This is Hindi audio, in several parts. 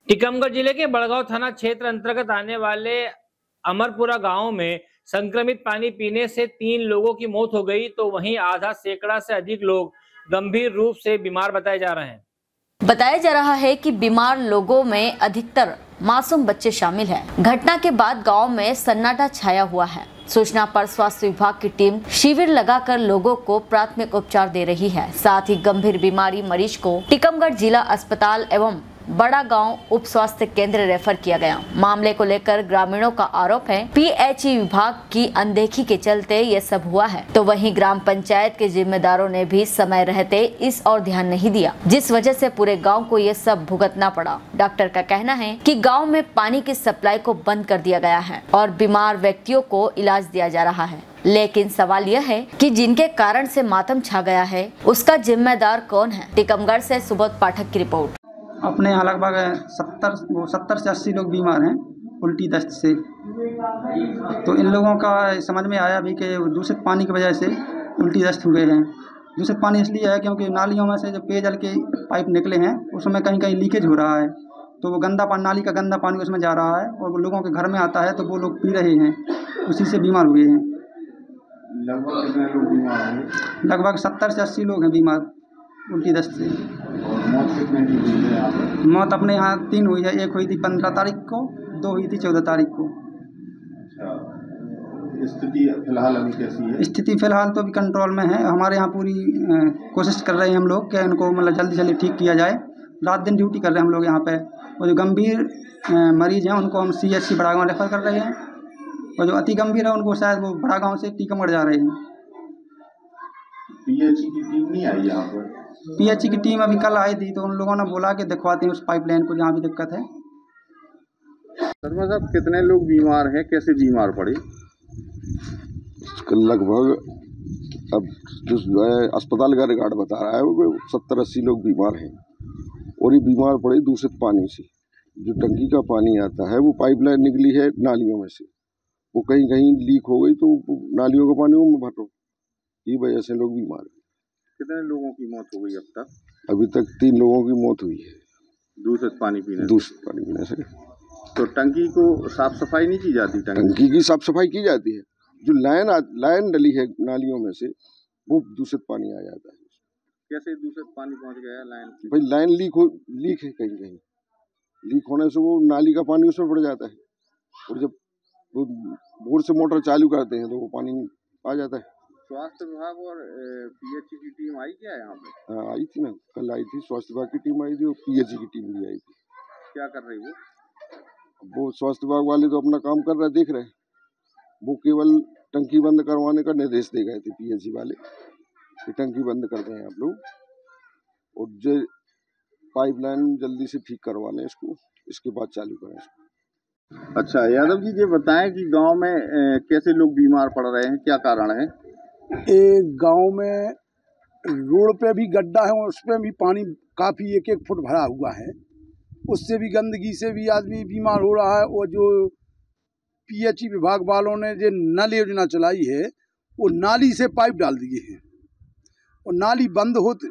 टीकमगढ़ जिले के बड़गांव थाना क्षेत्र अंतर्गत आने वाले अमरपुरा गांव में संक्रमित पानी पीने से 3 लोगों की मौत हो गई, तो वहीं आधा सैकड़ा से अधिक लोग गंभीर रूप से बीमार बताए जा रहे हैं। बताया जा रहा है कि बीमार लोगों में अधिकतर मासूम बच्चे शामिल हैं। घटना के बाद गांव में सन्नाटा छाया हुआ है। सूचना पर स्वास्थ्य विभाग की टीम शिविर लगाकर लोगों को प्राथमिक उपचार दे रही है। साथ ही गंभीर बीमारी मरीज को टीकमगढ़ जिला अस्पताल एवं बड़ा गांव उप स्वास्थ्य केंद्र रेफर किया गया। मामले को लेकर ग्रामीणों का आरोप है पीएचई विभाग की अनदेखी के चलते ये सब हुआ है, तो वहीं ग्राम पंचायत के जिम्मेदारों ने भी समय रहते इस और ध्यान नहीं दिया, जिस वजह से पूरे गांव को ये सब भुगतना पड़ा। डॉक्टर का कहना है कि गांव में पानी की सप्लाई को बंद कर दिया गया है और बीमार व्यक्तियों को इलाज दिया जा रहा है, लेकिन सवाल यह है कि जिनके कारण से मातम छा गया है उसका जिम्मेदार कौन है। टीकमगढ़ से सुबोध पाठक की रिपोर्ट। अपने यहाँ लगभग 70 से 80 लोग बीमार हैं उल्टी दस्त से। तो इन लोगों का समझ में आया भी कि दूषित पानी की वजह से उल्टी दस्त हुए हैं। दूषित पानी इसलिए है क्योंकि नालियों में से जो पेयजल के पाइप निकले हैं उसमें कहीं कहीं लीकेज हो रहा है, तो वो गंदा पानी, नाली का गंदा पानी उसमें जा रहा है और वो लोगों के घर में आता है, तो वो लोग पी रहे हैं, उसी से बीमार हुए हैं। लगभग कितने लोग बीमार हैं? लगभग 70 से 80 लोग हैं बीमार उल्टी दस्त से। और मौत कितने की हुई है यहाँ पर? मौत अपने यहाँ 3 हुई है। एक हुई थी 15 तारीख को, 2 हुई थी 14 तारीख को। अच्छा, स्थिति फिलहाल अभी कैसी है? स्थिति फिलहाल तो अभी कंट्रोल में है। हमारे यहाँ पूरी कोशिश कर रहे हैं हम लोग कि इनको मतलब जल्दी जल्दी ठीक किया जाए। रात दिन ड्यूटी कर रहे हैं हम लोग यहाँ पे। और जो गंभीर मरीज हैं उनको हम CHC बड़ा गाँव रेफ़र कर रहे हैं, और जो अति गंभीर है उनको शायद वो बड़ा गाँव से टीकमगढ़ जा रहे हैं। PHC की टीम नहीं आई यहाँ पर? PHC की टीम अभी कल आई थी, तो उन लोगों ने बोला कि दिखवाते हैं उस पाइपलाइन को जहाँ भी दिक्कत है। शर्मा साहब, कितने लोग बीमार हैं, कैसे बीमार पड़े? लगभग अब जो अस्पताल का रिकॉर्ड बता रहा है वो 70-80 लोग बीमार हैं, और ये बीमार पड़े दूषित पानी से। जो टंकी का पानी आता है वो पाइपलाइन निकली है नालियों में से, वो कहीं कहीं लीक हो गई, तो नालियों का पानी वो भर, ये वजह से लोग बीमार हैं। कितने लोगों की मौत हो गई अब तक? अभी तक 3 लोगों की मौत हुई है दूषित पानी पीने से। तो टंकी को साफ सफाई नहीं की जाती? टंकी की साफ सफाई की जाती है, जो लाइन डली है नालियों में से वो दूषित पानी आ जाता है। कैसे दूषित पानी पहुंच गया लाइन? भाई लाइन लीक है, कहीं कहीं लीक होने से वो नाली का पानी उसमें पड़ जाता है, और जब वो बोर से मोटर चालू करते हैं तो वो पानी आ जाता है। स्वास्थ्य विभाग और PHC की टीम आई क्या यहाँ पे? हाँ, आई थी ना, कल आई थी। स्वास्थ्य विभाग की टीम आई थी और PHC की टीम भी आई थी। क्या कर रही वो स्वास्थ्य विभाग वाले तो अपना काम कर रहे, देख रहे। वो केवल टंकी बंद करवाने का निर्देश दे गए थे PHC वाले कि टंकी बंद कर दें आप लोग, और जो पाइपलाइन जल्दी से ठीक करवा लें इसको, इसके बाद चालू करें इसको। अच्छा यादव जी, ये बताएं कि गांव में कैसे लोग बीमार पड़ रहे हैं, क्या कारण है? एक गांव में रोड पे भी गड्ढा है और उस पर भी पानी काफ़ी 1-1 फुट भरा हुआ है, उससे भी गंदगी से भी आदमी बीमार हो रहा है। और जो PHC विभाग वालों ने जो नल योजना चलाई है वो नाली से पाइप डाल दिए हैं, और नाली बंद होती,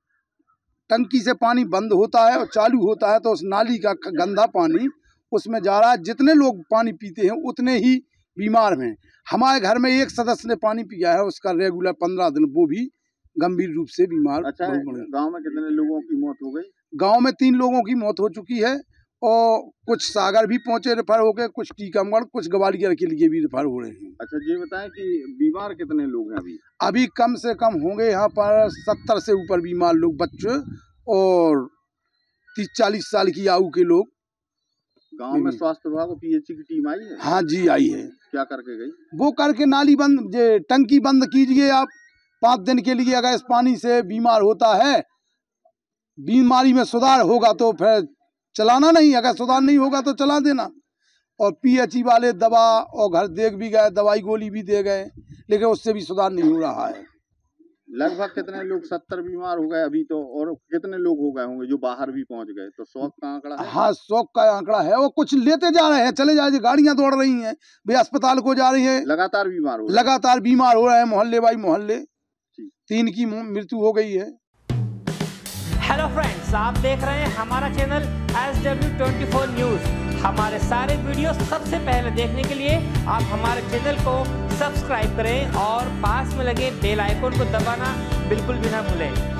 टंकी से पानी बंद होता है और चालू होता है, तो उस नाली का गंदा पानी उसमें जा रहा है। जितने लोग पानी पीते हैं उतने ही बीमार हैं। हमारे घर में एक सदस्य ने पानी पिया है, उसका रेगुलर 15 दिन, वो भी गंभीर रूप से बीमार। अच्छा, गांव में कितने लोगों की मौत हो गई? गांव में 3 लोगों की मौत हो चुकी है, और कुछ सागर भी पहुंचे रेफर हो गए, कुछ टीकमगढ़, कुछ ग्वालियर के लिए भी रेफर हो रहे हैं। अच्छा, ये बताएं कि बीमार कितने लोग हैं अभी? अभी कम से कम होंगे यहाँ पर 70 से ऊपर बीमार लोग, बच्चे और 30-40 साल की आयु के लोग। गांव में स्वास्थ्य विभाग और PHC की टीम आई है? हाँ जी, आई है। क्या करके गई? वो करके नाली बंद, टंकी बंद कीजिए आप 5 दिन के लिए। अगर इस पानी से बीमार होता है, बीमारी में सुधार होगा तो फिर चलाना नहीं, अगर सुधार नहीं होगा तो चला देना। और PHC वाले दवा और घर देख भी गए, दवाई गोली भी दे गए, लेकिन उससे भी सुधार नहीं हो रहा है। लगभग कितने लोग? 70 बीमार हो गए अभी तो, और कितने लोग हो गए होंगे जो बाहर भी पहुंच गए? तो 100 का आंकड़ा है? हाँ, 100 का आंकड़ा है। वो कुछ लेते जा रहे हैं, चले जा रहे, गाड़ियां दौड़ रही हैं, वे अस्पताल को जा रही है। लगातार बीमार हो रहे हैं, मोहल्ले बाई मोहल्ले। 3 की मृत्यु हो गई है। हेलो फ्रेंड्स, फ्रेंड्स, आप देख रहे हैं हमारा चैनल SW24 न्यूज। हमारे सारे वीडियो सबसे पहले देखने के लिए आप हमारे चैनल को सब्सक्राइब करें और पास में लगे बेल आइकन को दबाना बिल्कुल भी ना भूलें।